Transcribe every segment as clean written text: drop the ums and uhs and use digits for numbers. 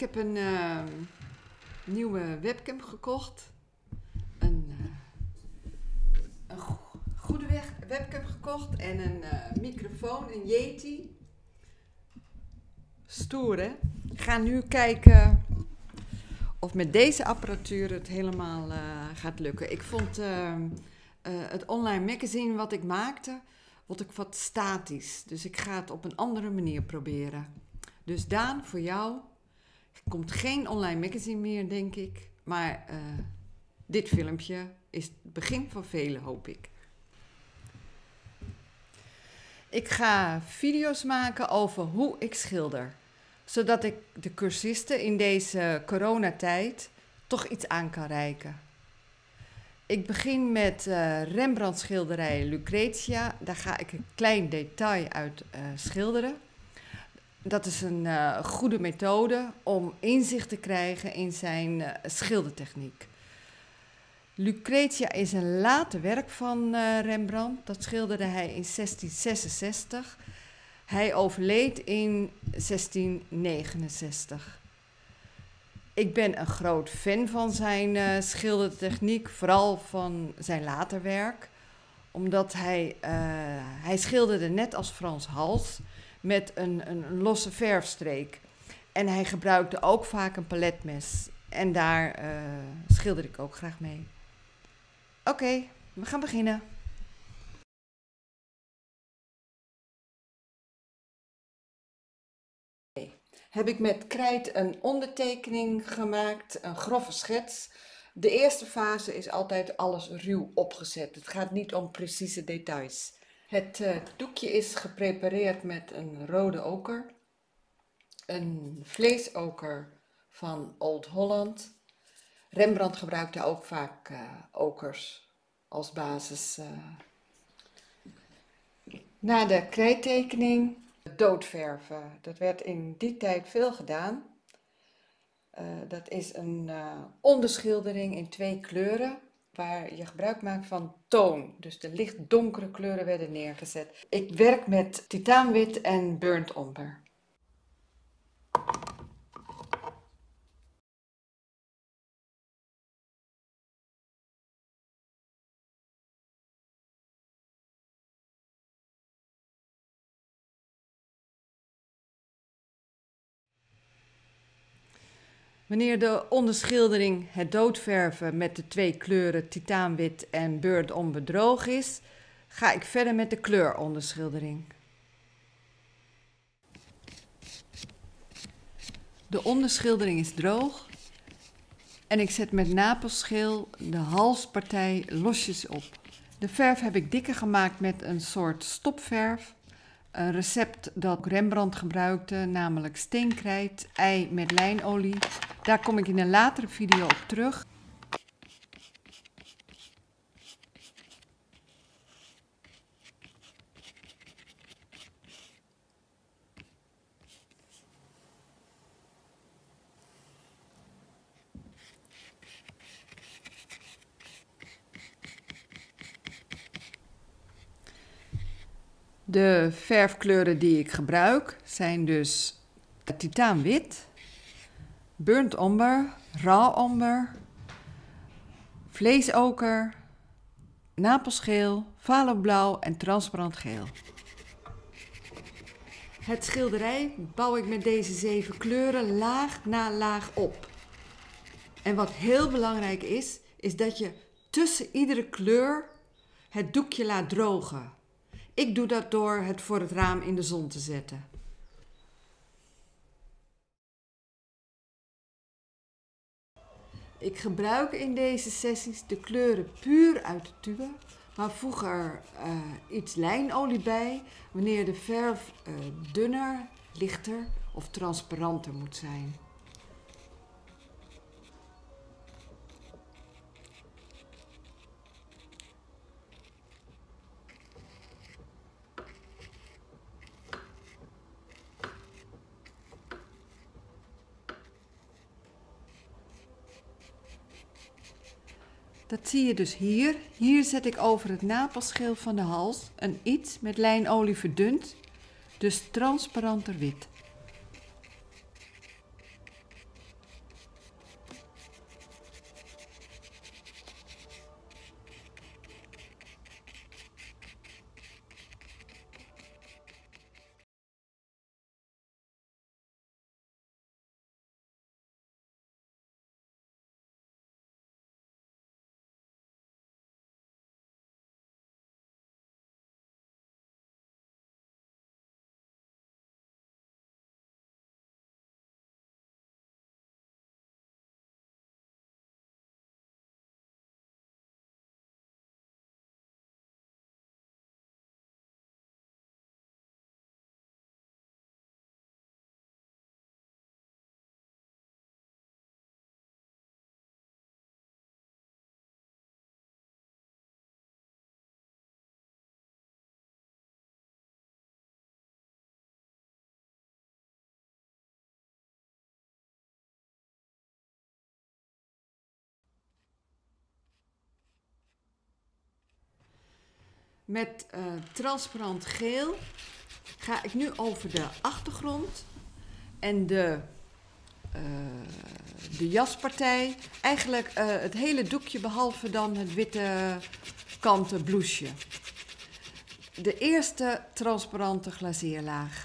heb een nieuwe webcam gekocht. Een goede webcam gekocht en een microfoon, een Yeti. Stoer, hè? Ik ga nu kijken of met deze apparatuur het helemaal gaat lukken. Ik vond het online magazine wat ik maakte, vond ik wat statisch. Dus ik ga het op een andere manier proberen. Dus Daan, voor jou komt geen online magazine meer, denk ik. Maar dit filmpje is het begin van vele, hoop ik. Ik ga video's maken over hoe ik schilder. Zodat ik de cursisten in deze coronatijd toch iets aan kan reiken. Ik begin met Rembrandt schilderij Lucretia. Daar ga ik een klein detail uit schilderen. Dat is een goede methode om inzicht te krijgen in zijn schildertechniek. Lucretia is een later werk van Rembrandt. Dat schilderde hij in 1666. Hij overleed in 1669. Ik ben een groot fan van zijn schildertechniek, vooral van zijn later werk. Omdat hij schilderde net als Frans Hals met een losse verfstreek. En hij gebruikte ook vaak een paletmes. En daar schilder ik ook graag mee. Oké, we gaan beginnen. Heb ik met krijt een ondertekening gemaakt, een grove schets. De eerste fase is altijd alles ruw opgezet. Het gaat niet om precieze details. Het doekje is geprepareerd met een rode oker, een vleesoker van Old Holland. Rembrandt gebruikte ook vaak okers als basis. Na de krijttekening doodverven. Dat werd in die tijd veel gedaan. Dat is een onderschildering in 2 kleuren, waar je gebruik maakt van toon. Dus de licht donkere kleuren werden neergezet. Ik werk met titaanwit en burnt omber. Wanneer de onderschildering, het doodverven met de 2 kleuren titaanwit en burnt omber droog is, ga ik verder met de kleuronderschildering. De onderschildering is droog en ik zet met napelschil de halspartij losjes op. De verf heb ik dikker gemaakt met een soort stopverf. Een recept dat Rembrandt gebruikte, namelijk steenkrijt, ei met lijnolie. Daar kom ik in een latere video op terug. De verfkleuren die ik gebruik zijn dus titaanwit, burnt omber, raw omber, vleesoker, napelscheel, phthalo-blauw en transparant geel. Het schilderij bouw ik met deze 7 kleuren laag na laag op. En wat heel belangrijk is dat je tussen iedere kleur het doekje laat drogen. Ik doe dat door het voor het raam in de zon te zetten. Ik gebruik in deze sessies de kleuren puur uit de tube, maar voeg er iets lijnolie bij wanneer de verf dunner, lichter of transparanter moet zijn. Dat zie je dus hier. Hier zet ik over het napelschil van de hals een iets met lijnolie verdund, dus transparanter wit. met transparant geel ga ik nu over de achtergrond en de jaspartij. Eigenlijk het hele doekje behalve dan het witte kanten blouseje. De eerste transparante glazeerlaag.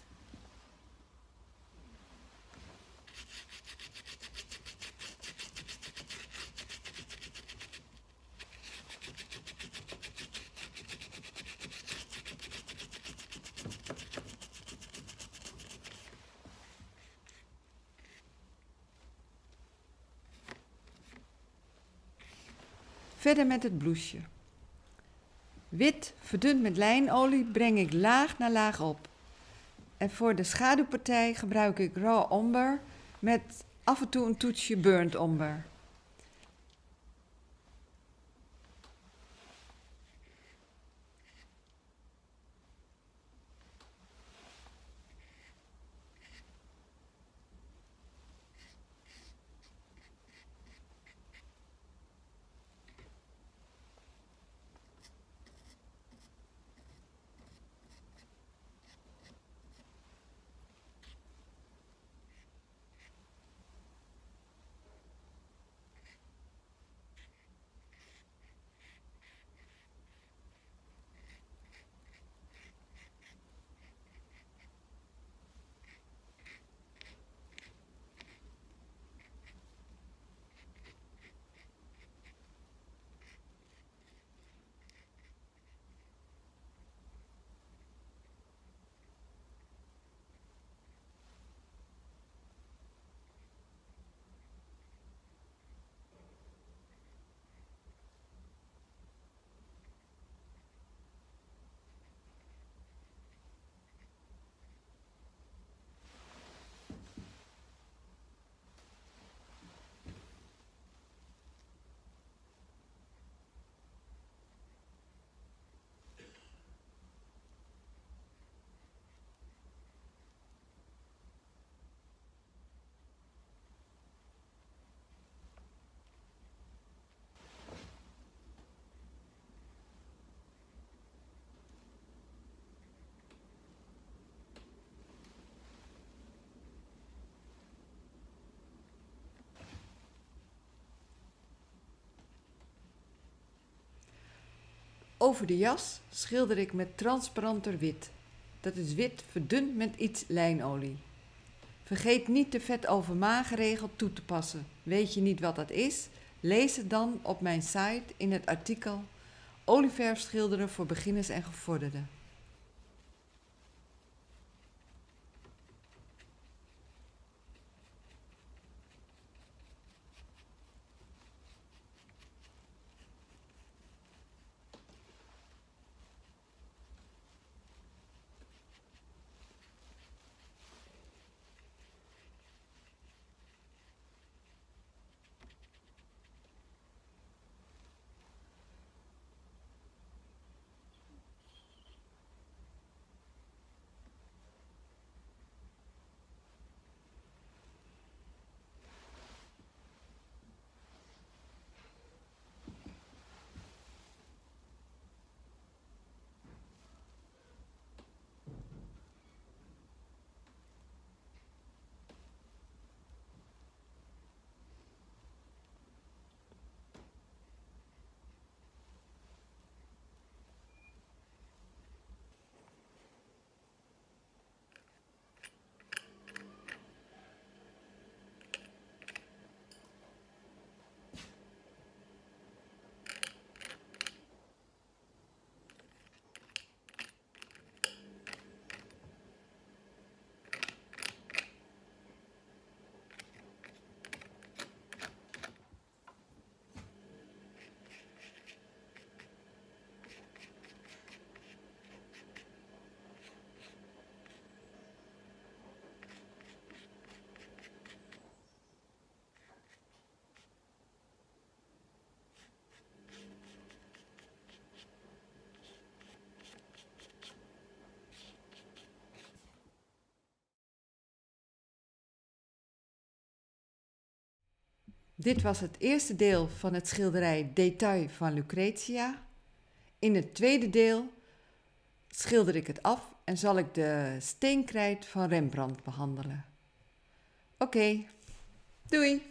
Verder met het blouseje. Wit verdund met lijnolie breng ik laag na laag op. En voor de schaduwpartij gebruik ik raw omber met af en toe een toetsje burnt omber. Over de jas schilder ik met transparanter wit. Dat is wit verdund met iets lijnolie. Vergeet niet de vet over mager regel toe te passen. Weet je niet wat dat is? Lees het dan op mijn site in het artikel Olieverf schilderen voor beginners en gevorderden. Dit was het eerste deel van het schilderij Detail van Lucretia. In het tweede deel schilder ik het af en zal ik de steenkrijt van Rembrandt behandelen. Oké, doei!